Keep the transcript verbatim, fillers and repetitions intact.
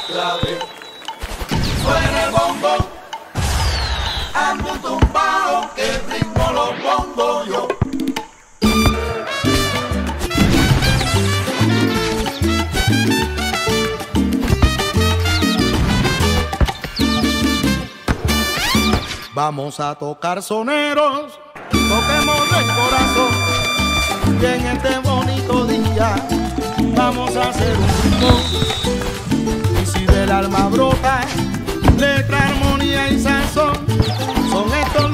clave. Suena el bongo, ando tumbado, que el ritmo lo pongo yo. Vamos a tocar soneros, toquemos el corazón, y en este bonito día vamos a hacer un ritmo. Y si del alma brota letra, armonía y sazón, son estos